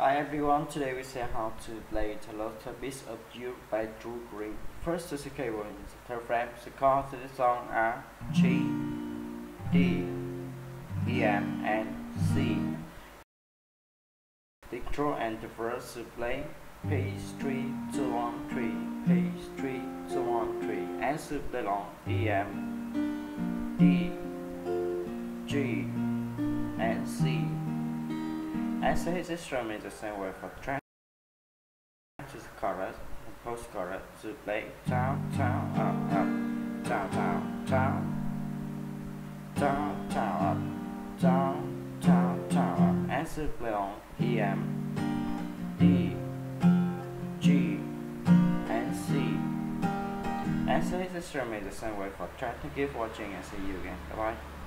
Hi everyone, today we see how to play a little bit of You by Drew Green. First the keyboard in the third frame, the chords to the song are G, D, E, M, and C. The intro and the verse to play page 3, 2, 1, 3, page 3, 2, 1, 3, and to play along E, M, D, G, and C. And so his instrument is the same way for track to the chorus and post chorus to play down, down, up, up, down, down, down, down, down, up, down, down, down, up, and to play on E, M, D, G, and C. And so his instrument is the same way for track. Thank you for watching and see you again. Bye bye.